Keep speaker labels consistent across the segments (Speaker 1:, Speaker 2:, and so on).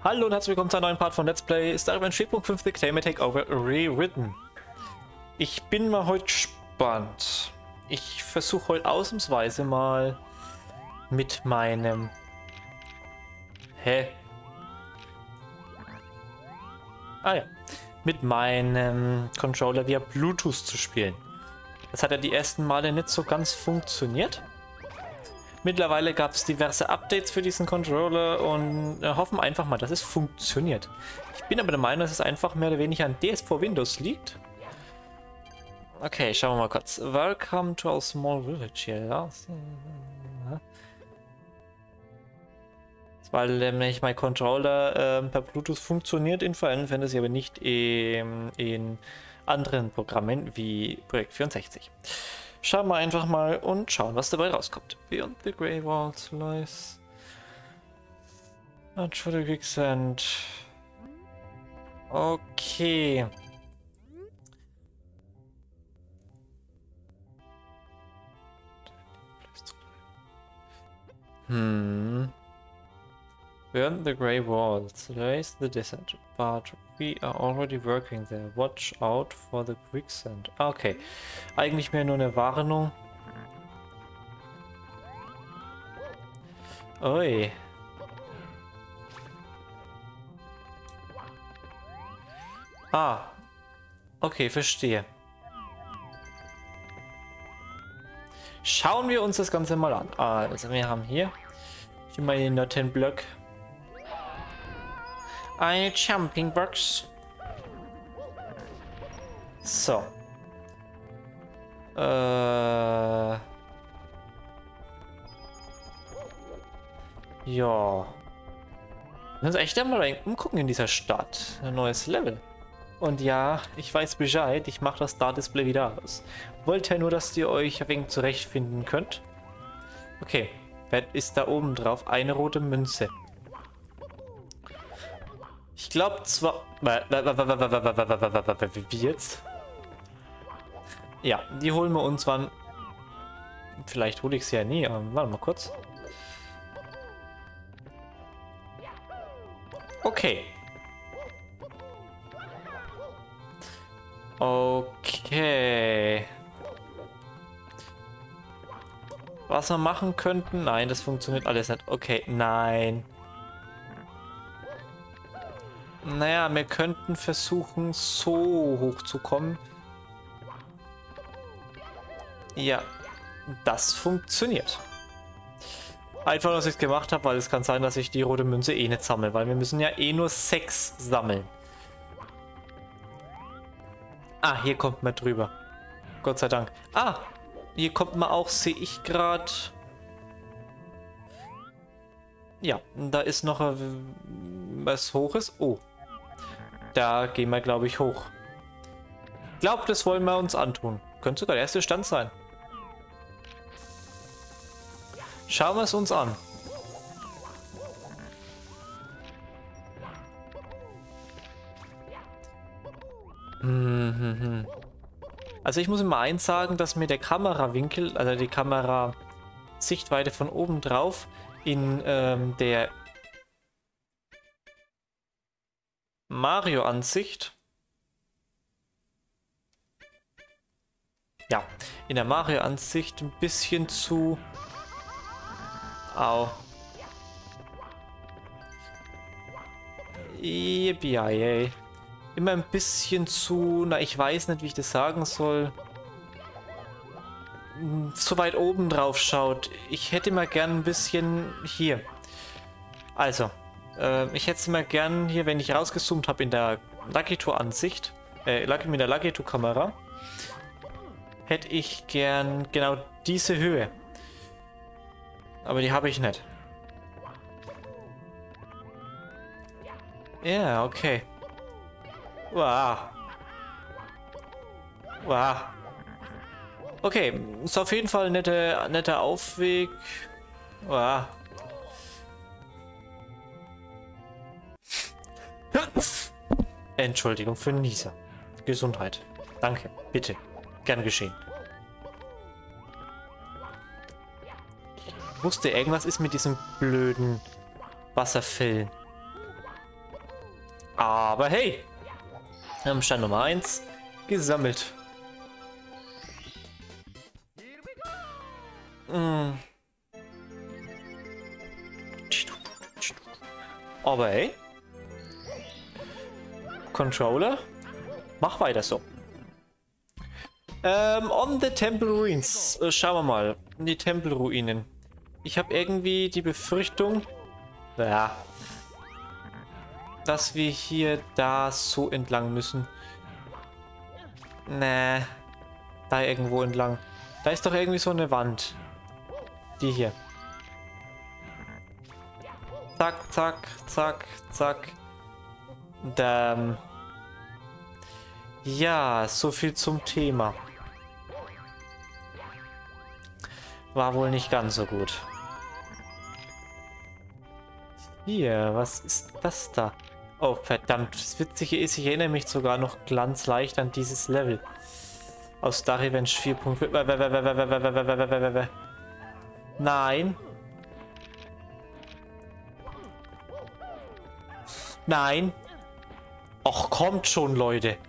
Speaker 1: Hallo und herzlich willkommen zu einem neuen Part von Let's Play Star Wars 4.5 The Claymore Takeover Rewritten. Ich bin mal heute gespannt. Ich versuche heute ausnahmsweise mal mit meinem... Mit meinem Controller via Bluetooth zu spielen. Das hat ja die ersten Male nicht so ganz funktioniert. Mittlerweile gab es diverse Updates für diesen Controller und hoffen einfach mal, dass es funktioniert. Ich bin aber der Meinung, dass es einfach mehr oder weniger an DS4 Windows liegt. Okay, schauen wir mal kurz. Welcome to our small village here. Ja. Weil nämlich mein Controller per Bluetooth funktioniert in Final Fantasy, aber nicht in anderen Programmen wie Projekt 64. Schauen wir einfach mal und schauen, was dabei rauskommt. Beyond the Grey Walls lies Not for the Quicksand. Okay. Beyond the Grey Walls lies the descent, but we are already working there. Watch out for the quicksand. Okay, eigentlich mehr nur eine Warnung. Ui. Ah, okay, verstehe. Schauen wir uns das Ganze mal an. Also wir haben hier mal den Nottenblock. Eine Jumping Box. So. Ja. Wir müssen echt einmal umgucken in dieser Stadt. Ein neues Level. Und ja, ich weiß Bescheid. Ich mache das Start-Display wieder aus. Wollt ja nur, dass ihr euch ein wenig zurechtfinden könnt. Okay. Wer ist da oben drauf? Eine rote Münze. Ich glaube zwar... Wie jetzt? Ja, die holen wir uns wann... Vielleicht hole ich sie ja nie. Warte mal kurz. Okay. Okay. Was wir machen könnten... Nein, das funktioniert alles nicht. Okay, nein. Naja, wir könnten versuchen, so hoch zu kommen. Ja, das funktioniert. Einfach, dass ich es gemacht habe, weil es kann sein, dass ich die rote Münze eh nicht sammle, weil wir müssen ja eh nur 6 sammeln. Ah, hier kommt man drüber. Gott sei Dank. Ah, hier kommt man auch, sehe ich gerade. Ja, da ist noch was Hoches. Oh. Da gehen wir, glaube ich, hoch. Ich glaube, das wollen wir uns antun. Könnte sogar der erste Stand sein. Schauen wir es uns an. Also ich muss immer eins sagen, dass mir der Kamerawinkel, also die Kamerasichtweite von oben drauf in der Mario-Ansicht. Ja, in der Mario-Ansicht ein bisschen zu... Au. Yippie. Immer ein bisschen zu... Na, ich weiß nicht, wie ich das sagen soll. Zu weit oben drauf schaut. Ich hätte mal gern ein bisschen hier. Also... ich hätte es mal gern hier, wenn ich rausgezoomt habe in der Lakitu-Ansicht, mit der Lakitu-Kamera, hätte ich gern genau diese Höhe. Aber die habe ich nicht. Ja, okay. Wow. Wow. Okay, ist auf jeden Fall ein netter Aufweg. Wow. Entschuldigung für den Nieser. Gesundheit. Danke. Bitte. Gern geschehen. Ich wusste, irgendwas ist mit diesem blöden Wasserfällen. Aber hey, wir haben Stand Nummer 1 gesammelt. Aber hey, Controller, mach weiter so. On the Temple Ruins. Schauen wir mal. Die Tempelruinen. Ich habe irgendwie die Befürchtung, ja, dass wir hier da so entlang müssen. Nee. Da irgendwo entlang. Da ist doch irgendwie so eine Wand. Die hier. Zack, zack, zack, zack. Und, ja, so viel zum Thema. War wohl nicht ganz so gut. Hier, was ist das da? Oh, verdammt. Das Witzige ist, ich erinnere mich sogar noch glanzleicht an dieses Level. Aus Star Revenge 4. Nein. Nein. Och, kommt schon, Leute.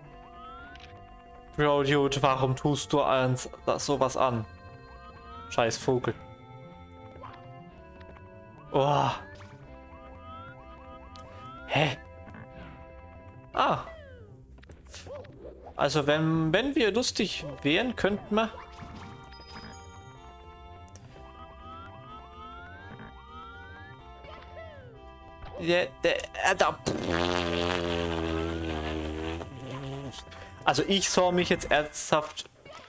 Speaker 1: Bro, Dude, warum tust du uns sowas an? Scheiß Vogel. Oh. Hä? Ah. Also wenn wir lustig wären, könnten wir... Also ich sah mich jetzt ernsthaft...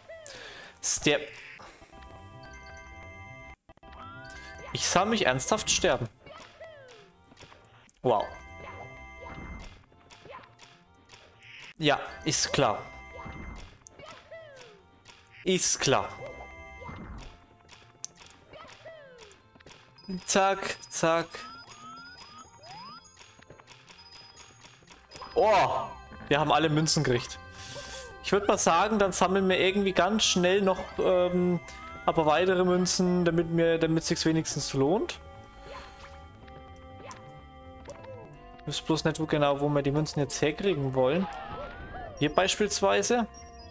Speaker 1: Ich sah mich ernsthaft sterben. Wow. Ja, ist klar. Ist klar. Zack, zack. Oh, wir haben alle Münzen gekriegt. Ich würde mal sagen, dann sammeln wir irgendwie ganz schnell noch aber weitere Münzen, damit es sich wenigstens lohnt. Ich weiß bloß nicht genau, wo wir die Münzen jetzt herkriegen wollen. Hier beispielsweise.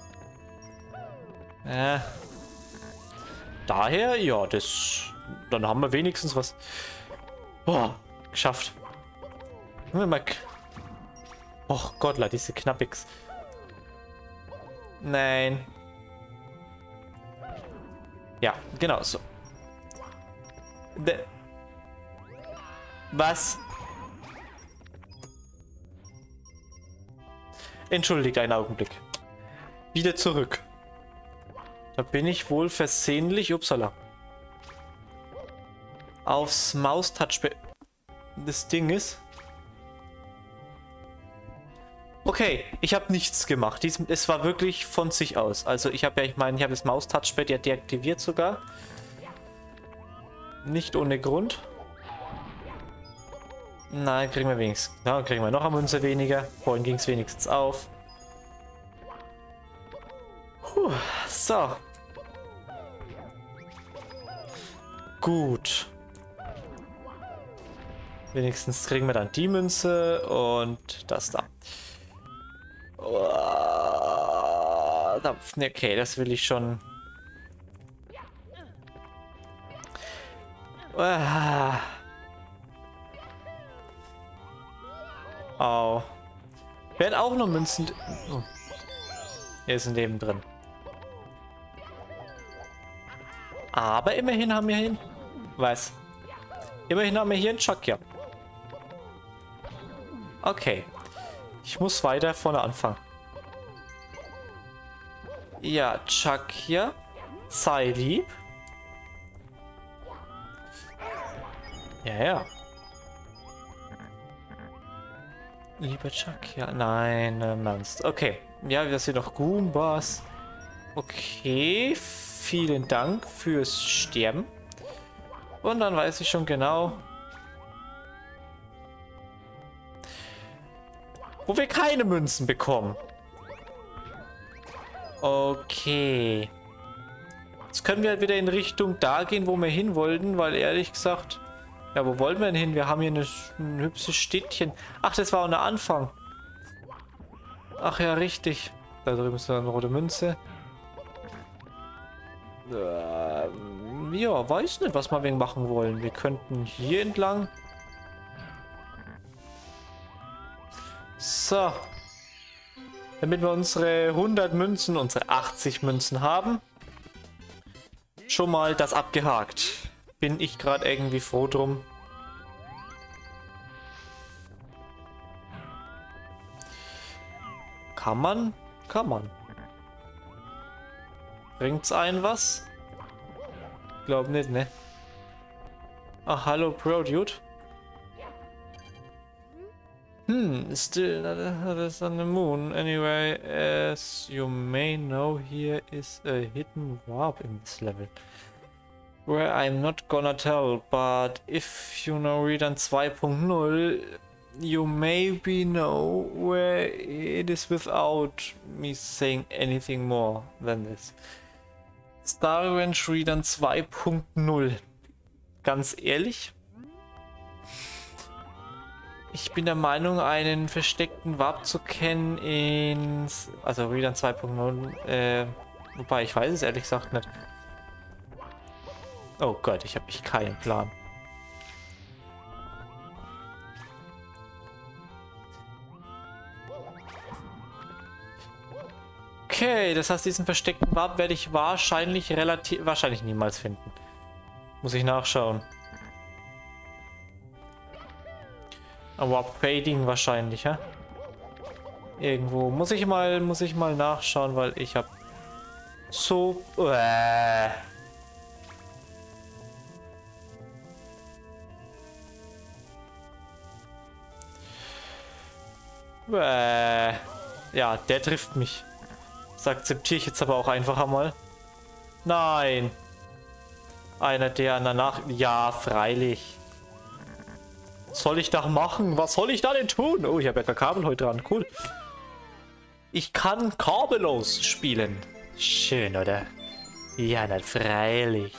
Speaker 1: Daher, ja, dann haben wir wenigstens was. Oh, geschafft. Och Gott, diese Knappix. Nein. Ja, genau so. Was? Entschuldigt einen Augenblick. Wieder zurück. Da bin ich wohl versehentlich, upsala, aufs Maus-Touchpad. Das Ding ist... Okay, ich habe nichts gemacht. Es war wirklich von sich aus. Also ich habe ja, ich habe das Maus-Touchpad ja deaktiviert sogar. Nicht ohne Grund. Nein, kriegen wir wenigstens. Ja, kriegen wir noch eine Münze weniger. Vorhin ging es wenigstens auf. Puh, so. Gut. Wenigstens kriegen wir dann die Münze und das da. Okay, das will ich schon. Au. Werden auch nur Münzen. Oh. Hier ist ein Leben drin. Aber immerhin haben wir hier. Was? Immerhin haben wir hier einen Chuck, ja. Okay. Ich muss weiter vorne anfangen. Ja, Chuck hier. Sei lieb. Ja, ja. Lieber Chuck, ja. Nein, Ernst. Okay. Ja, wir sind noch Goombas. Okay. Vielen Dank fürs Sterben. Und dann weiß ich schon genau, wo wir keine Münzen bekommen. Okay. Jetzt können wir halt wieder in Richtung da gehen, wo wir hin wollten, weil ehrlich gesagt Ja, wo wollen wir denn hin? Wir haben hier ein hübsches Städtchen. Ach, das war auch der Anfang. Ach ja, richtig. Da drüben ist eine rote Münze. Ja, weiß nicht, was wir wegen machen wollen. Wir könnten hier entlang. So. Damit wir unsere 100 Münzen, unsere 80 Münzen haben. Schon mal das abgehakt. Bin ich gerade irgendwie froh drum. Kann man? Kann man. Bringt's einen was? Glaub nicht, ne? Ach, hallo, Pro Dude. Still not on the moon. Anyway, as you may know, here is a hidden warp in this level. Where I'm not gonna tell, but if you know Redone 2.0, you maybe know where it is without me saying anything more than this. Star Revenge Redone 2.0. Ganz ehrlich? Ich bin der Meinung, einen versteckten Warp zu kennen also Redone 2.0, wobei ich weiß es ehrlich gesagt nicht. Oh Gott, ich habe echt keinen Plan. Okay, das heißt, diesen versteckten Warp werde ich wahrscheinlich niemals finden. Muss ich nachschauen. Warp Fading wahrscheinlich, ja? Irgendwo. Muss ich mal nachschauen, weil ich habe so... Ja, der trifft mich. Das akzeptiere ich jetzt aber auch einfach einmal. Nein. Einer, der danach... Ja, freilich. Was soll ich da machen? Was soll ich da denn tun? Oh, ich habe ja kein Kabel heute dran. Cool. Ich kann kabellos spielen. Schön, oder? Ja, na, freilich.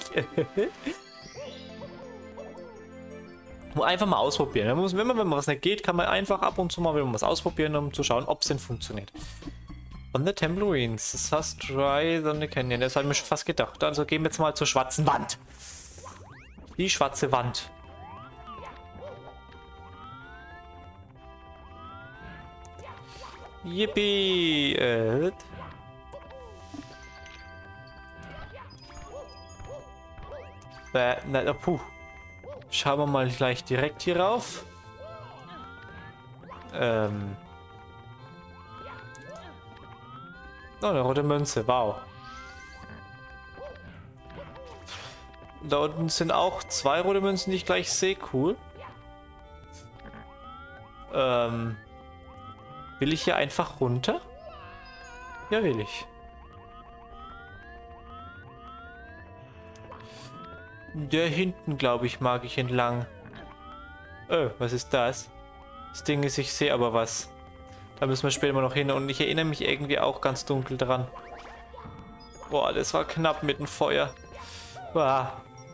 Speaker 1: Einfach mal ausprobieren. Wenn man was nicht geht, kann man einfach ab und zu mal was ausprobieren, um zu schauen, ob es denn funktioniert. On the Tambourines. Das heißt, try the Canyon. Das habe ich mir schon fast gedacht. Also gehen wir jetzt mal zur schwarzen Wand. Die schwarze Wand. Yippie! Na, puh. Schauen wir mal gleich direkt hier rauf. Oh, eine rote Münze. Wow. Da unten sind auch 2 rote Münzen, die ich gleich sehe. Cool. Will ich hier einfach runter? Ja, will ich. Der hinten, glaube ich, mag ich entlang. Oh, was ist das? Das Ding ist, ich sehe aber was. Da müssen wir später mal noch hin. Und ich erinnere mich irgendwie auch ganz dunkel dran. Boah, das war knapp mit dem Feuer. Boah.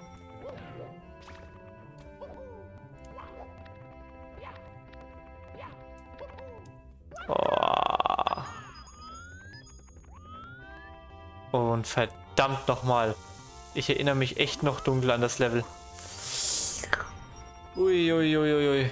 Speaker 1: Und verdammt nochmal. Ich erinnere mich echt noch dunkel an das Level. Uiuiuiui.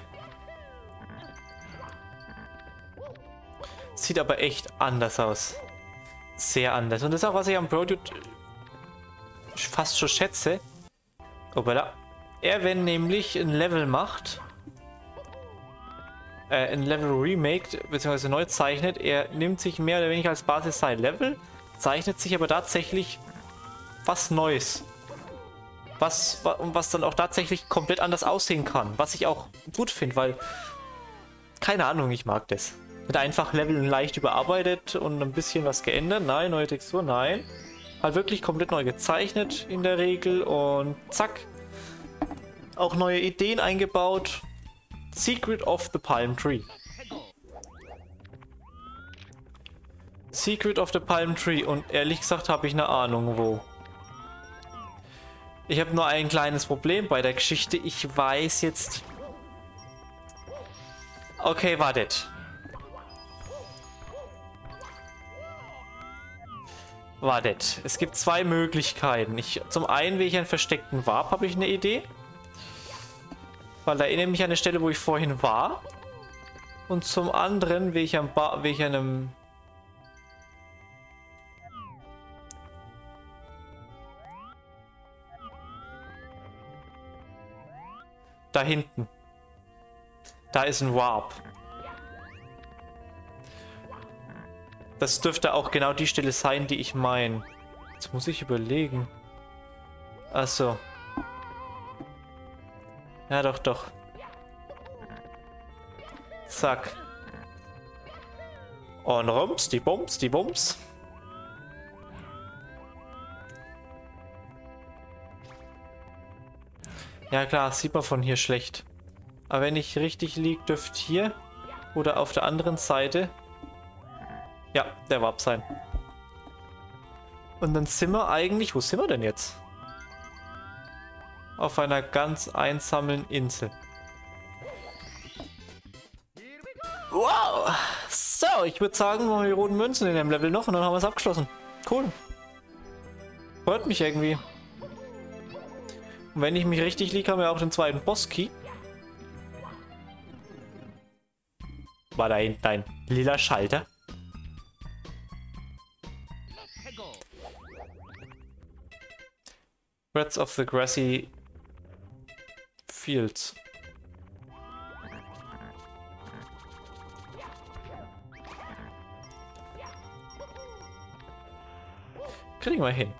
Speaker 1: Sieht aber echt anders aus. Sehr anders. Und das ist auch, was ich am Product fast schon schätze. Obala. Wenn nämlich ein Level macht, ein Level remaked, beziehungsweise neu zeichnet, er nimmt sich mehr oder weniger als Basis sein Level, zeichnet sich aber tatsächlich was Neues. Was dann auch tatsächlich komplett anders aussehen kann. Was ich auch gut finde, weil, keine Ahnung, ich mag das. Wird einfach Level leicht überarbeitet und ein bisschen was geändert. Nein, neue Textur, nein. Halt wirklich komplett neu gezeichnet in der Regel und zack. Auch neue Ideen eingebaut. Secret of the Palm Tree. Secret of the Palm Tree. Und ehrlich gesagt habe ich eine Ahnung, wo. Ich habe nur ein kleines Problem bei der Geschichte. Ich weiß jetzt... Okay, wartet. Wartet. Es gibt zwei Möglichkeiten. Zum einen will ich einen versteckten Warp, habe ich eine Idee. Weil da erinnere mich an eine Stelle, wo ich vorhin war. Und zum anderen will ich an einem... Da hinten. Da ist ein Warp. Das dürfte auch genau die Stelle sein, die ich meine. Jetzt muss ich überlegen. Achso. Ja, doch, doch. Zack. Und rums, die Bums, die Bums. Ja klar, sieht man von hier schlecht. Aber wenn ich richtig liege, dürfte hier oder auf der anderen Seite... Ja, der Warp sein. Und dann sind wir eigentlich... Wo sind wir denn jetzt? Auf einer ganz einsamen Insel. Wow! So, ich würde sagen, wir haben die roten Münzen in dem Level noch und dann haben wir es abgeschlossen. Cool. Freut mich irgendwie. Und wenn ich mich richtig liege, haben wir auch den zweiten Boss-Key. War da hinten ein lila Schalter? Breath of the Grassy Fields. Kriegen wir hin.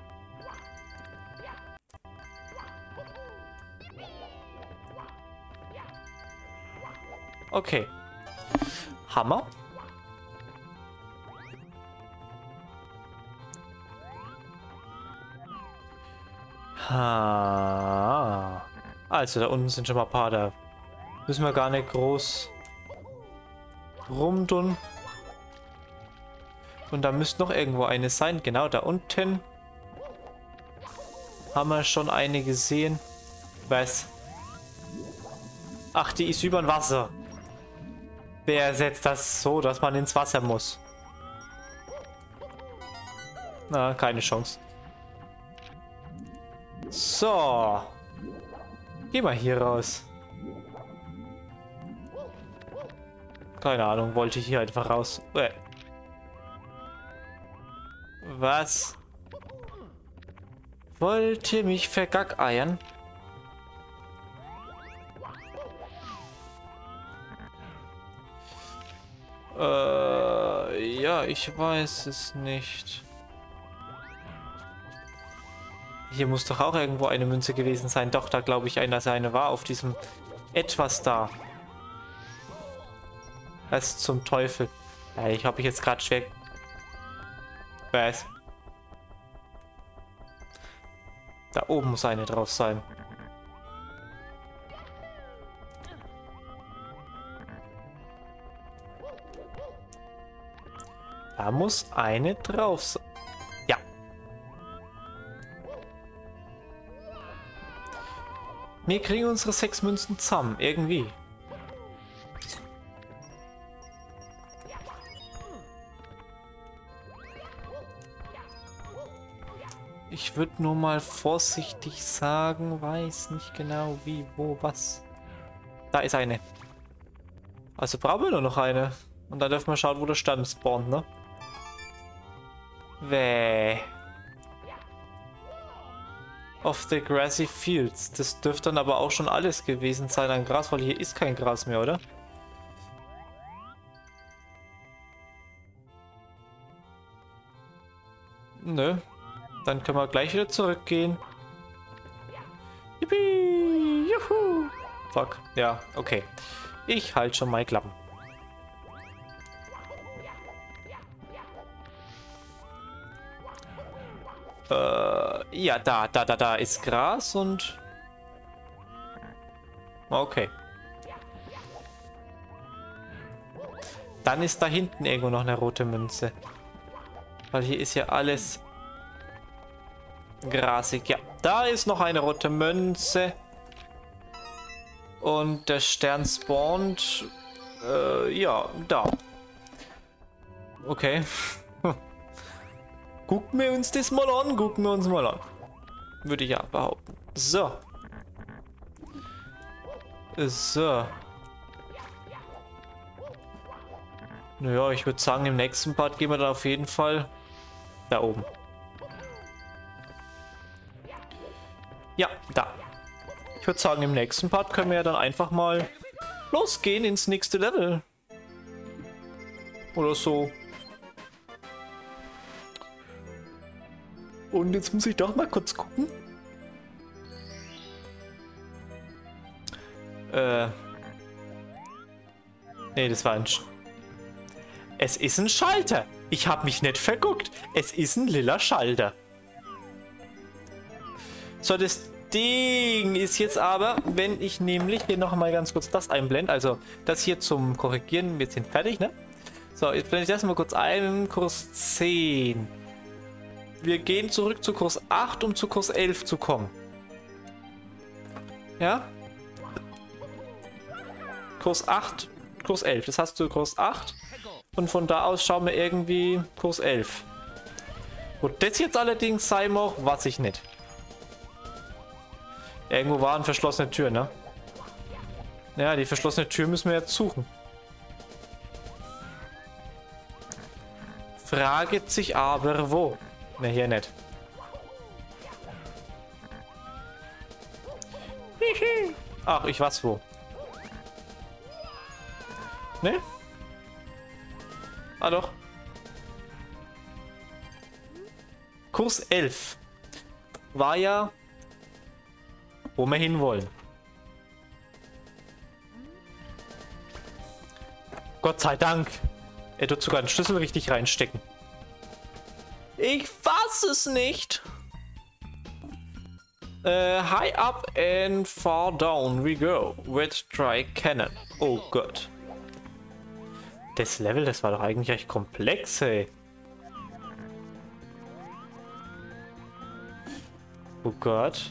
Speaker 1: Okay. Hammer. Ha. Also, da unten sind schon mal ein paar, da müssen wir gar nicht groß rumtun. Und da müsste noch irgendwo eine sein. Genau, da unten haben wir schon eine gesehen. Was? Ach, die ist über dem Wasser. Wer setzt das so, dass man ins Wasser muss? Na, keine Chance. So. Geh mal hier raus. Keine Ahnung, wollte ich hier einfach raus. Was? Wollte mich vergackeiern? Ja, ich weiß es nicht. Hier muss doch auch irgendwo eine Münze gewesen sein. Doch, da glaube ich, dass eine war auf diesem etwas da. Was zum Teufel? Ja, ich habe jetzt gerade schwer... Was? Da oben muss eine drauf sein. Da muss eine drauf sein. Ja. Wir kriegen unsere 6 Münzen zusammen. Irgendwie. Ich würde nur mal vorsichtig sagen, weiß nicht genau wie, wo, was. Da ist eine. Also brauchen wir nur noch eine. Und dann dürfen wir schauen, wo der Stand spawnt, ne? Wäh. Of the Grassy Fields. Das dürfte dann aber auch schon alles gewesen sein an Gras, weil hier ist kein Gras mehr, oder? Nö. Dann können wir gleich wieder zurückgehen. Yippie! Juhu! Fuck. Ja, okay. Ich halt schon mal Klappen. Ja, da ist Gras und... Okay. Dann ist da hinten irgendwo noch eine rote Münze. Weil hier ist ja alles grasig. Ja, da ist noch eine rote Münze. Und der Stern spawnt. Ja, da. Okay. Gucken wir uns das mal an. Gucken wir uns mal an. Würde ich ja behaupten. So. So. Naja, ich würde sagen, im nächsten Part gehen wir dann auf jeden Fall da oben. Ja, da. Ich würde sagen, im nächsten Part können wir ja dann einfach mal losgehen ins nächste Level. Oder so. Und jetzt muss ich doch mal kurz gucken. Nee, das war ein... Es ist ein Schalter. Ich habe mich nicht verguckt. Es ist ein lila Schalter. So, das Ding ist jetzt aber, wenn ich nämlich hier nochmal ganz kurz das einblende, also das hier zum Korrigieren, wir sind fertig, ne? So, jetzt blende ich das mal kurz ein, Kurs 10. Wir gehen zurück zu Kurs 8, um zu Kurs 11 zu kommen. Ja? Kurs 8, Kurs 11. Das hast du Kurs 8. Und von da aus schauen wir irgendwie Kurs 11. Wo das jetzt allerdings sein mag, weiß ich nicht. Irgendwo war eine verschlossene Tür, ne? Ja, die verschlossene Tür müssen wir jetzt suchen. Fragt sich aber wo. Ne, hier nicht. Ach, ich weiß wo. Ne? Ah doch. Kurs 11 war ja, wo wir hinwollen. Gott sei Dank. Er tut sogar den Schlüssel richtig reinstecken. Ich fass es nicht. High up and far down we go with dry cannon. Oh Gott. Das Level, das war doch eigentlich echt komplex, ey. Oh Gott.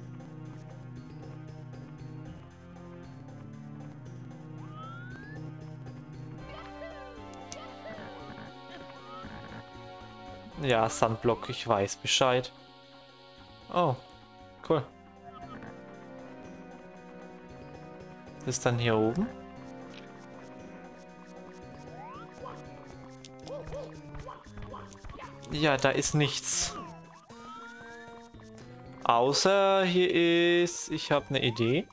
Speaker 1: Ja, Sandblock, ich weiß Bescheid. Oh, cool. Das ist dann hier oben. Ja, da ist nichts. Außer hier ist... Ich habe eine Idee.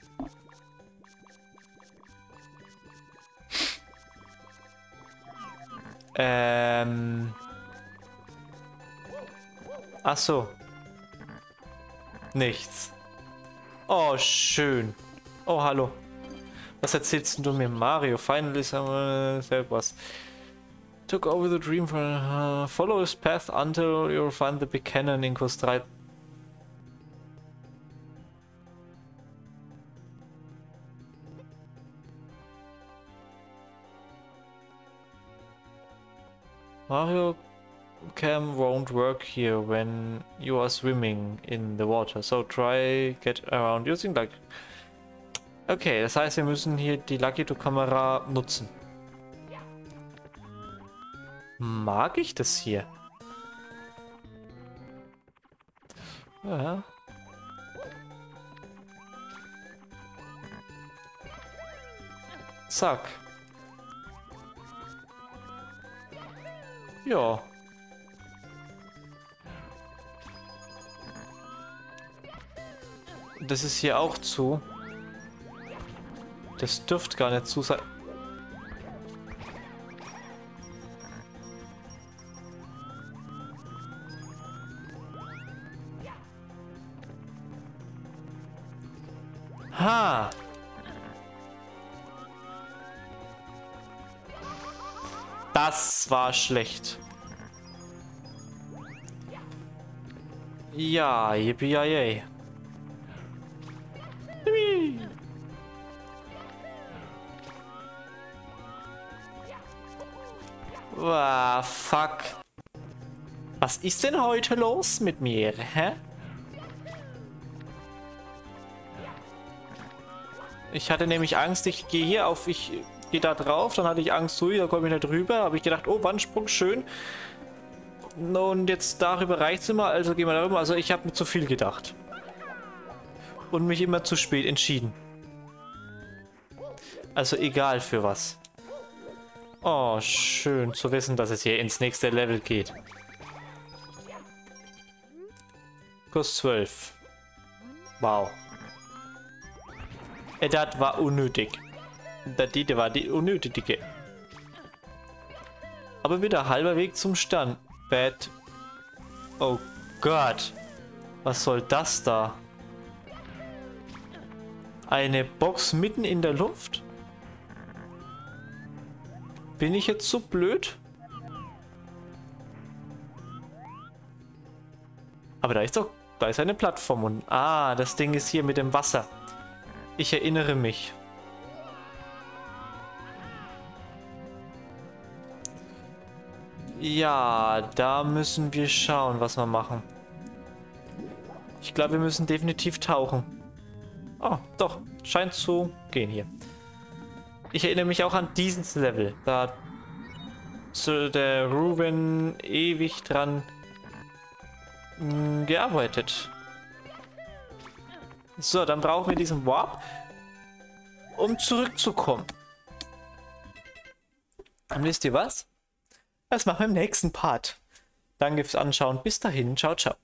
Speaker 1: Ach so. Nichts. Oh, schön. Oh, hallo. Was erzählst du mir, Mario? Finally, selber was. Took over the dream from follow his path until you'll find the big cannon in Kurs 3. Mario Cam won't work here when you are swimming in the water, so try get around using Lucky. Okay, das heißt, wir müssen hier die Lucky Kamera nutzen. Mag ich das hier? Ja. Zack. Ja. Das ist hier auch zu. Das dürfte gar nicht zu sein. Ha! Das war schlecht. Ja, yippie-yay. Wow, fuck. Was ist denn heute los mit mir, hä? Ich hatte nämlich Angst, ich gehe hier auf, ich gehe da drauf, dann hatte ich Angst, hui, da komme ich nicht drüber. Habe ich gedacht, oh, Wandsprung, schön. Und jetzt darüber reicht es immer, also gehen wir darüber. Also ich habe mir zu viel gedacht. Und mich immer zu spät entschieden. Also egal für was. Oh, schön zu wissen, dass es hier ins nächste Level geht. Kurs 12. Wow. Das war unnötig. Das war die unnötige. Aber wieder halber Weg zum Stand. Bad. Oh Gott. Was soll das da? Eine Box mitten in der Luft? Bin ich jetzt so blöd? Aber da ist doch, da ist eine Plattform und das Ding ist hier mit dem Wasser. Ich erinnere mich. Ja, da müssen wir schauen, was wir machen. Ich glaube, wir müssen definitiv tauchen. Oh, doch, scheint zu gehen hier. Ich erinnere mich auch an dieses Level. Da hat der Ruben ewig dran gearbeitet. So, dann brauchen wir diesen Warp, um zurückzukommen. Und wisst ihr was? Das machen wir im nächsten Part. Danke fürs Anschauen. Bis dahin. Ciao, ciao.